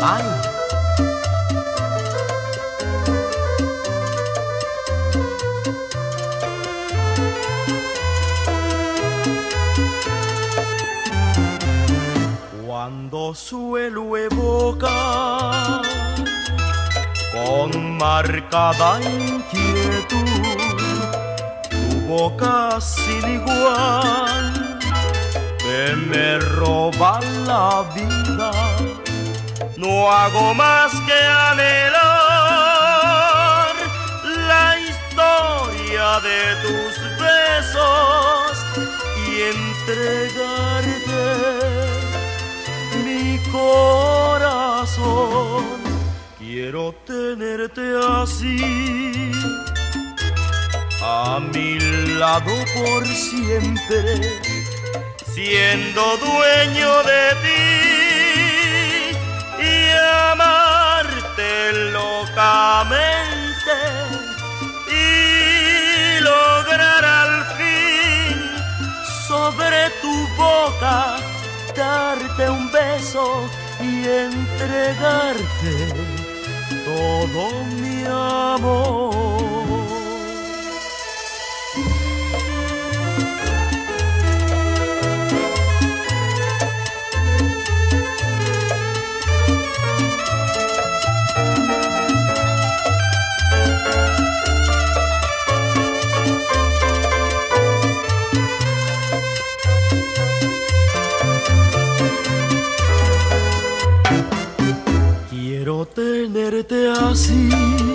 Ay. Cuando suelo evocar con marcada inquietud tu boca sin igual que me roba la vida, no hago más que anhelar la historia de tus besos y entregarte mi corazón. Quiero tenerte así, a mi lado por siempre, siendo dueño de ti y amarte locamente y lograr al fin sobre tu boca darte un beso y entregarte todo mi amor. Quiero tenerte así,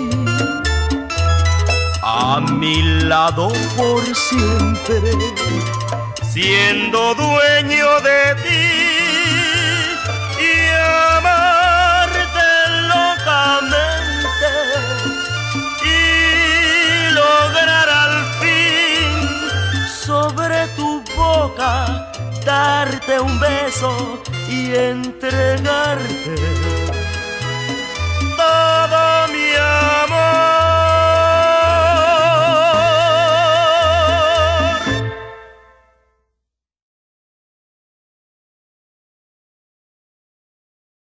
a mi lado por siempre, siendo dueño de ti y amarte locamente y lograr al fin sobre tu boca darte un beso y entregarte